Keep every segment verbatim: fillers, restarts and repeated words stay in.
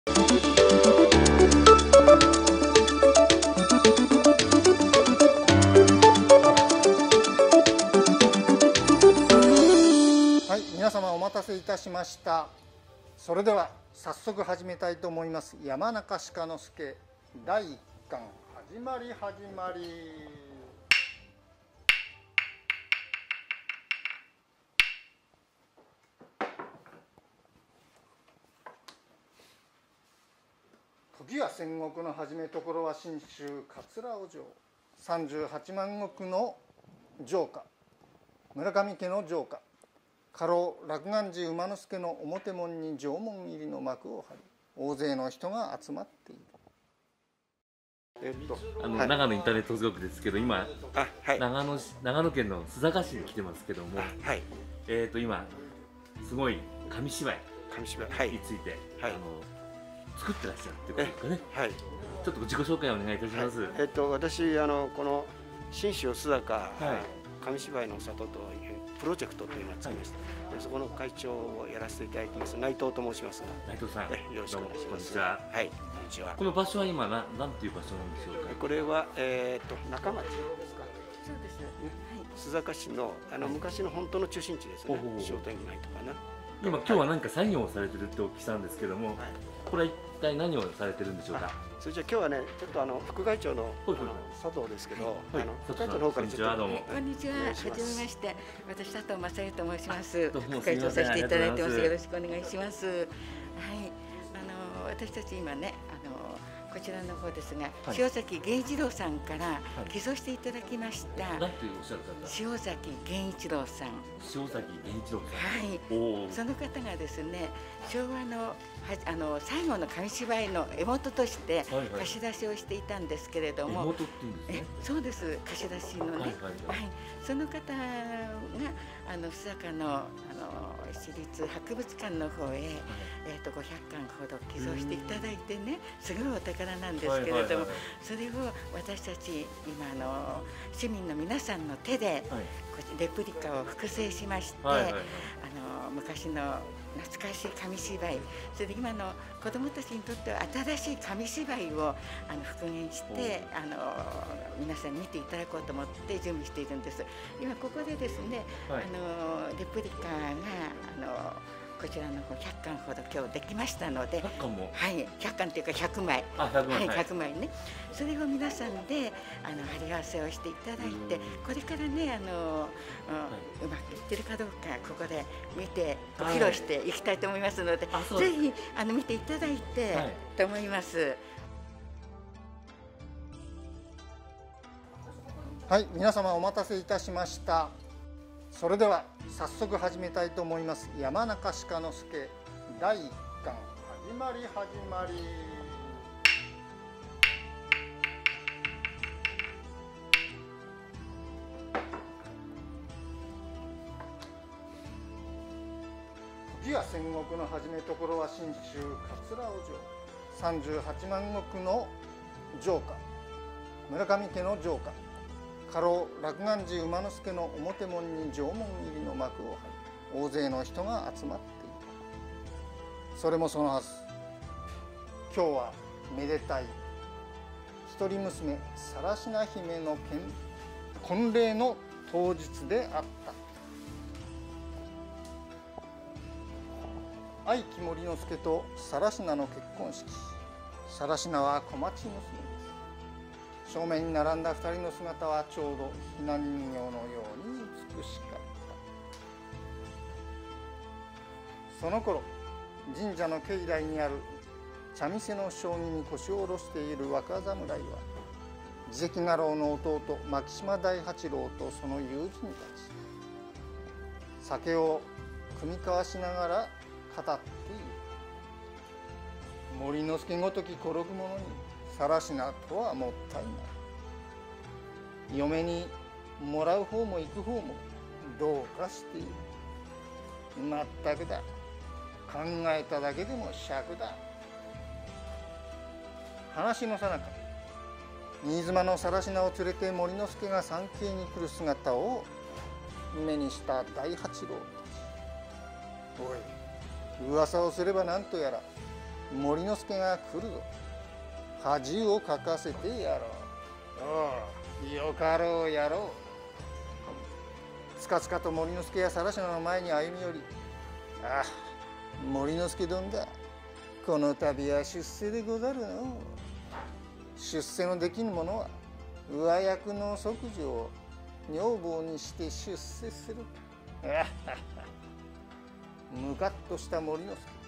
はい、皆様お待たせいたしました。それでは早速始めたいと思います。山中鹿之助だいいっかん始まり始まり。時は戦国の始めところは信州桂尾城、さんじゅうはちまん石の城下、村上家の城下、家老落雁寺馬之助の表門に城門入りの幕を張り、大勢の人が集まっている。 えっと、 あの、 はい、 長野インターネット族ですけど、今、 あ、はい、 長野市、長野県の須坂市に来てますけども、 はい、 えっと今すごい紙芝居紙芝居、はい、 について、 はい、 あの作ってらっしゃるってことですかね。 はい、 ちょっと自己紹介をお願いいたします。はい、 えっと私あのこの信州須坂、 はい、 紙芝居の里というプロジェクトというのを作りました。はい、そこの会長をやらせていただいています内藤と申しますが、 内藤さん、 えよろしくお願いします。 こんにちは。 はい、こんにちは。 この場所は今ななんていう場所なんでしょうか。 これはえっと中町ですか。 そうです。ね、 須坂市のあの昔の本当の中心地ですね。商店街とかな。 今今日は何か作業をされてるってお聞きしたんですけども、はい、これは一体何をされてるんでしょうか。 それじゃあ今日はね、ちょっとあの副会長の佐藤ですけど、あの副会長の方からちょっと。 こんにちは、はじめまして、私佐藤正恵と申します。副会長させていただいてます。よろしくお願いします。はい、あの私たち今ね、あのこちらの方ですが、はい、塩崎源一郎さんから寄贈していただきました。 何ておっしゃる方？ 塩崎源一郎さん。 塩崎源一郎さん。はい。その方がですね、昭和のあの最後の紙芝居の絵元として貸し出しをしていたんですけれども、 絵元っていうんですね。 そうです。貸し出しのね。はい。その方があの須坂のあの市立博物館の方へ、えっとごひゃっかんほど寄贈していただいてね、すごいお宝なんですけれども、それを私たち今あの市民の皆さんの手でレプリカを複製しまして、あの昔の懐かしい紙芝居、それで今の子どもたちにとっては新しい紙芝居をあの復元してあの皆さんに見ていただこうと思って準備しているんです。今ここでですね、はい、あのレプリカがあのこちらの方ひゃっかんほど今日できましたので、 ひゃっかんも、 はい、ひゃっかんというかひゃくまい、 あ、ひゃくまい、 はい、ひゃくまいね、それを皆さんであの貼り合わせをしていただいて、これからねあの、はい、うまくいってるかどうかここで見てご披露していきたいと思いますので、はい、ぜひあの見ていただいて、はい、と思います。 はい、皆様お待たせいたしました。それでは早速始めたいと思います。山中鹿之助だいいっかん始まり始まり。時は戦国の始めところは信州桂尾城、さんじゅうはちまん石の城下、村上家の城下、家老落雁寺馬之助の表門に城門入りの幕を張り、大勢の人が集まっていた。それもそのはず、今日はめでたい一人娘更科姫の婚礼の当日であった。愛木森之助と更科の結婚式。更科は小町娘です。正面に並んだ二人の姿はちょうどひな人形のように美しかった。その頃、神社の境内にある茶店の将棋に腰を下ろしている若侍は、次席家老の弟牧島大八郎とその友人たち、酒を酌み交わしながら語っている。森之助ごとき転ぐ者に更科とはもったいない。嫁にもらう方も行く方もどうかしている。まったくだ。考えただけでも尺だ。話のさなか、新妻の更科を連れて森之助が参詣に来る姿を目にした大八郎たち。おい、噂をすれば何とやら森之助が来るぞ。恥をかかせてやろう。おう、よかろうやろう。つかつかと森之助や更科の前に歩み寄り、ああ、森之助殿だ。この度は出世でござるの。出世のできぬ者は上役の息女を女房にして出世する。むかっとした森之助。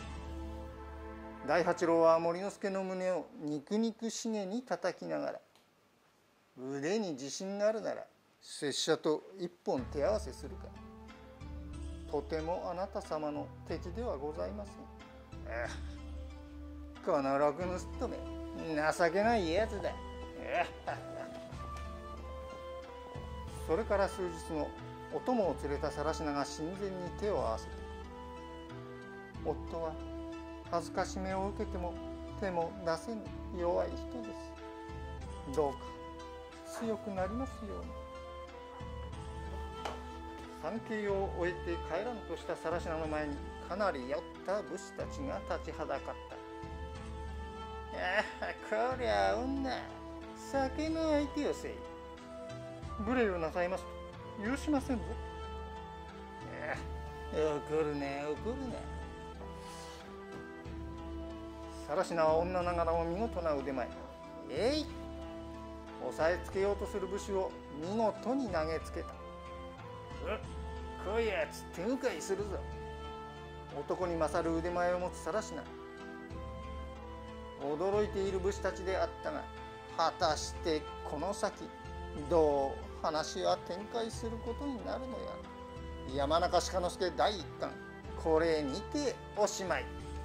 大八郎は森之助の胸を肉肉しげに叩きながら、腕に自信があるなら拙者と一本手合わせするか。とてもあなた様の敵ではございません。このろく盗っ人め、情けないやつだ。それから数日後、お供を連れた更科が神前に手を合わせて、夫は恥ずかしめを受けても手も出せぬ弱い人です。どうか強くなりますように。参詣を終えて帰らんとした更科の前にかなり酔った武士たちが立ちはだかった。ああ、こりゃ女、酒の相手をせい。無礼をなさいますと許しませんぞ。怒るな怒るな。更科は女ながらも見事な腕前。えい、押さえつけようとする武士を見事に投げつけた。こやつ手向かいするぞ。男に勝る腕前を持つ更科。驚いている武士たちであったが、果たしてこの先どう話は展開することになるのやら。山中鹿之助だいいっかん、これにておしまい。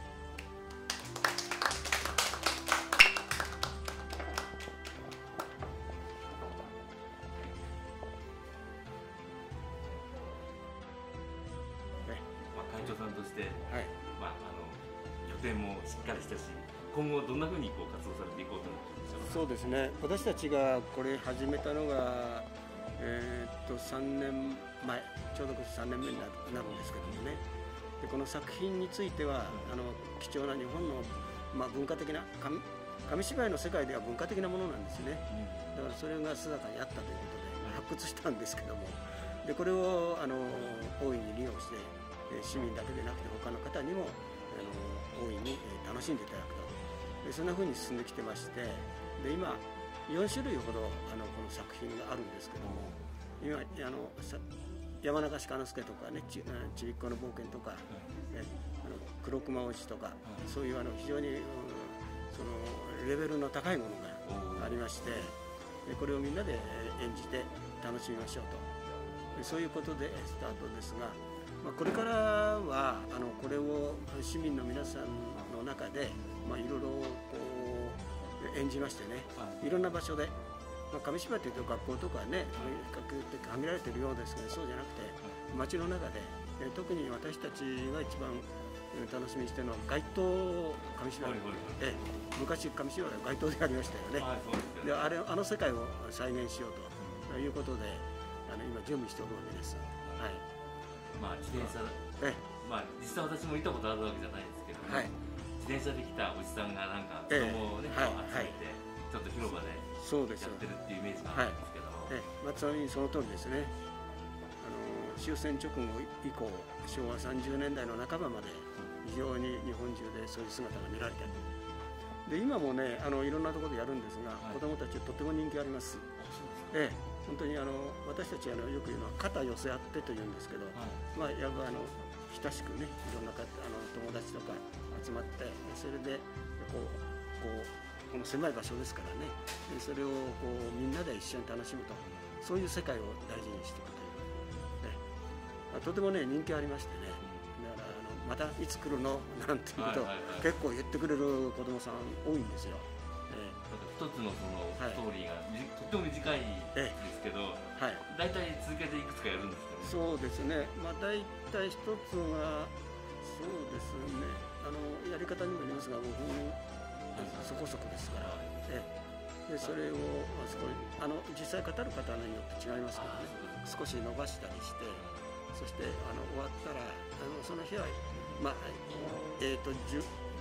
会長さんとして、 はい、 まあ、あの予定もしっかりしたし、今後どんなふうにこう活動されていこうと思ってるんでしょうか。 そうですね、私たちがこれ始めたのが、えー、っとさんねんまえ、ちょうどさんねんめになるなるんですけどもね。でこの作品については、あの貴重な日本の、まあ、文化的な紙紙芝居の世界では文化的なものなんですね。だからそれが須坂にあったということで発掘したんですけども、でこれをあの大いに利用して市民だけでなくて他の方にもあの大いに楽しんでいただくと、でそんな風に進んできてまして、で今よんしゅるいほどあのこの作品があるんですけども、今あの山中鹿之助とかね、ちちびっこの冒険とか、ね、あの黒熊おじとか、そういうあの非常に、うん、そのレベルの高いものがありまして、でこれをみんなで演じて楽しみましょうと、でそういうことでスタートですが、まあ、これからはあのこれを市民の皆さんの中で、まあ、いろいろこう演じましてね、いろんな場所で、まあ、紙芝居というと学校とかね限られているようですけど、そうじゃなくて街の中で、特に私たちが一番楽しみにしてるのは街頭紙芝居、え昔紙芝居は街頭でやりましたよね。であれあの世界を再現しようということで、あの今準備しておるわけです。はい。 まあ自転車、えまあ実際私も行ったことあるわけじゃないですけども、はい、自転車で来たおじさんがなんか子供をね、ええ、集めて、はい、ちょっと広場でやってるっていうイメージがあるんですけども、はい、ええ、まあ、ちなみにその通りですね。あの終戦直後以降、昭和さんじゅうねんだいの半ばまで非常に日本中でそういう姿が見られている。で今もね、あのいろんなところでやるんですが、はい、子どもたちとっても人気あります。ええ、本当にあの私たちあのよく言うのは肩寄せ合ってというんですけど、はい、まあやぶあの親しくね、いろんな方あの友達とか集まって、それでこうこうこの狭い場所ですからね、それをこうみんなで一緒に楽しむと、そういう世界を大事にしていくという、ね、まあ、とてもね人気ありましてね。だからあのまたいつ来るのなんていうことを結構言ってくれる子どもさん多いんですよ。一つのそのストーリーが、はい、とっても短いですけど、はい、大体続けていくつかやるんですけど、ね、そうですね、まあ、大体一つがそうですね、あのやり方にもよりますがごふんそこそこですから、えでそれをあそこあの実際語る方によって違いますからね、少し伸ばしたりして、そしてあの終わったらあのその日は、まあえーと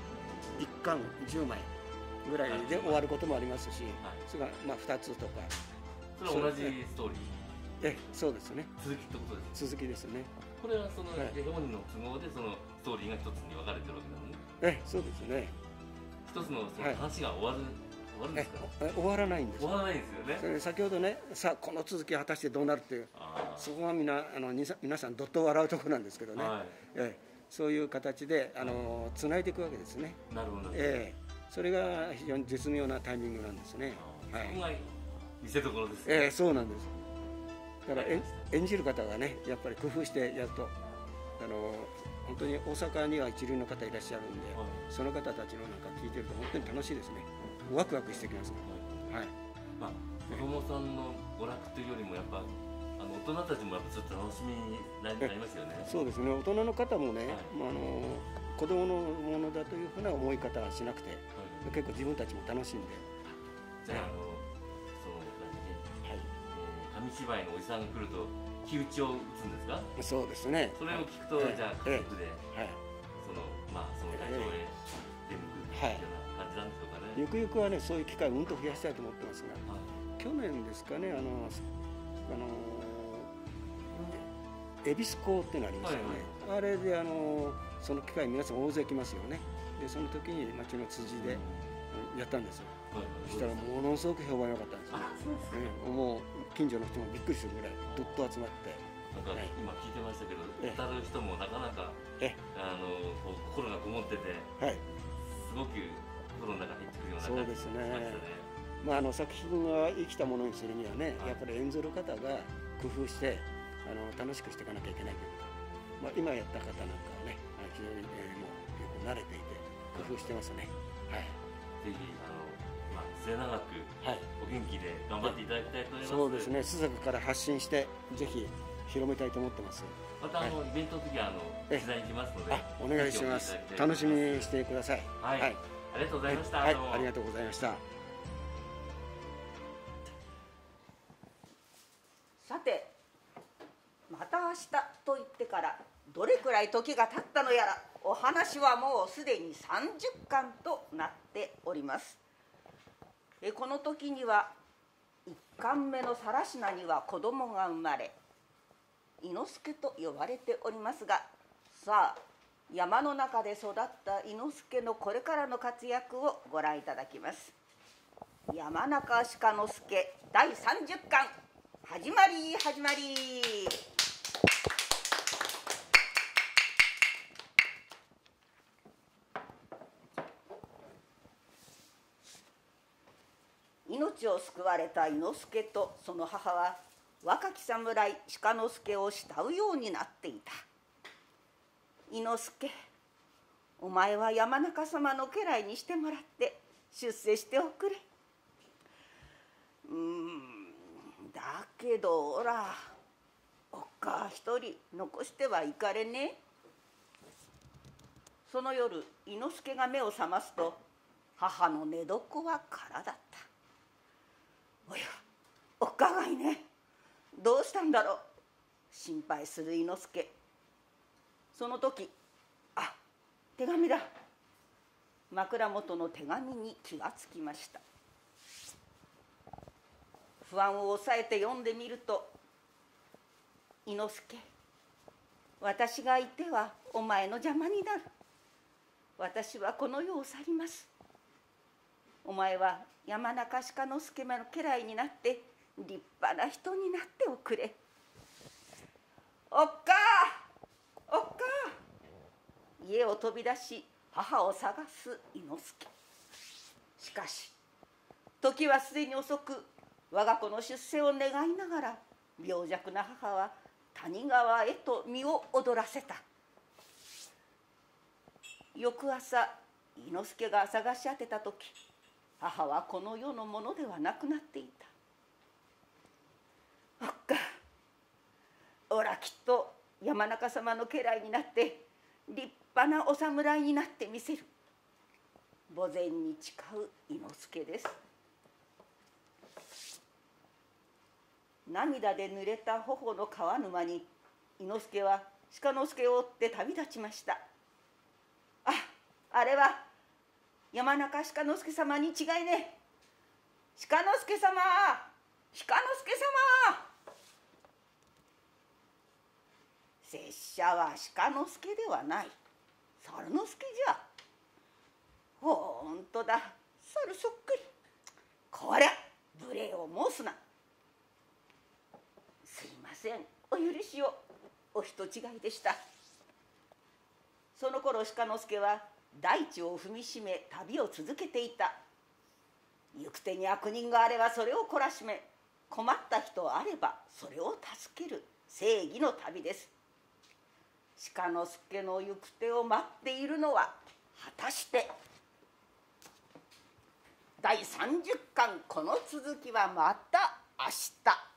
いっかんじゅうまいぐらいで終わることもありますし、それがまあふたつとか。 それは同じストーリー。 え、そうですね。 続きってことです。 続きですね。 これはその本人の都合でそのストーリーが一つに分かれてるわけなのね。 え、そうですね。 一つのその話が終わる。終わるんですか？ 終わらないんです。 終わらないんですよね。 先ほどね、さあこの続き果たしてどうなるっていう、そこがみなあの皆さんどっと笑うところなんですけどね。え、そういう形であのつないでいくわけですね。 なるほど。 ええ、それが非常に絶妙なタイミングなんですね。 はい。そこが見せ所ですね。 ええ、そうなんです。だから演じる方がね、やっぱり工夫してやると、あの本当に大阪には一流の方いらっしゃるんで、その方たちのなんか聞いてると本当に楽しいですね。ワクワクしてきます。はい。 まあ子供さんの娯楽というよりもやっぱあの大人たちもやっぱちょっと楽しみになりますよね。 そうですね。大人の方もね、まああの子供のものだというふうな思い方はしなくて、結構自分たちも楽しんで。 じゃああのその何ね、紙芝居のおじさんが来ると気打ちを打つんですか？ そうですね。 それを聞くとじゃあ家族でそのまあその会場へ出向くような感じなんでしょうかね。 ゆくゆくはね、そういう機会をうんと増やしたいと思ってますが、去年ですかね、あのあの恵比寿港っていうのありますよね。あれであのその機会皆さん大勢来ますよね。でその時に町の辻でやったんですよ。そしたらものすごく評判良かったんですね。もう近所の人もびっくりするぐらいどっと集まって。 なんか今聞いてましたけど、歌う人もなかなかあの心がこもってて、すごく心の中に入ってくるような感じがしましたね。 まああの作品が生きたものにするにはね、やっぱり演ずる方が工夫してあの楽しくしていかなきゃいけないということ。まあ今やった方なんかはね、非常にもうよく慣れていて工夫してますね。はい。 ぜひあのまあ末永くお元気で頑張っていただきたいと思います。 そうですね。須坂から発信してぜひ広めたいと思ってます。 またあのイベントの時はあの取材に来ますので、 お願いします。楽しみにしてください。 はい。ありがとうございました。 はい、ありがとうございました。 さて、また明日と言ってからどれくらい時が経ったのやら、お話はもうすでにさんじゅっかんとなっております。えこの時にはいっかんめの更科には子供が生まれ、伊之助と呼ばれておりますが、さあ山の中で育った伊之助のこれからの活躍をご覧いただきます。山中鹿之助だいさんじゅっかん始まり始まり。命を救われた伊之助とその母は若き侍鹿之助を慕うようになっていた。伊之助、お前は山中様の家来にしてもらって出世しておくれ。うーんだけどおらおっか一人残してはいかれねえ。その夜伊之助が目を覚ますと母の寝床は空だった。おや、おっかがいね。どうしたんだろう。心配する伊之助。その時、あ、手紙だ。枕元の手紙に気がつきました。不安を抑えて読んでみると、伊之助、私がいてはお前の邪魔になる。私はこの世を去ります。お前は山中鹿之助の家来になって立派な人になっておくれ。おっかおっか。家を飛び出し母を探す伊之助。しかし時はすでに遅く、我が子の出世を願いながら病弱な母は谷川へと身を躍らせた。翌朝伊之助が探し当てた時、母はこの世のものではなくなっていた。おっか、おらきっと山中様の家来になって立派なお侍になってみせる。墓前に誓う伊之助です。涙で濡れた頬の川沼に伊之助は鹿之助を追って旅立ちました。あ、あれは山中鹿之助様に違いねえ。鹿之助様、鹿之助様。拙者は鹿之助ではない、猿之助じゃ。ほんとだ、猿そっくり。こりゃ無礼を申すな。すいません、お許しを。お人違いでした。その頃鹿之助は大地を踏みしめ旅を続けていた。行く手に悪人があればそれを懲らしめ、困った人あればそれを助ける正義の旅です。鹿之助の行く手を待っているのは果たして。だいさんじゅっかん、この続きはまた明日。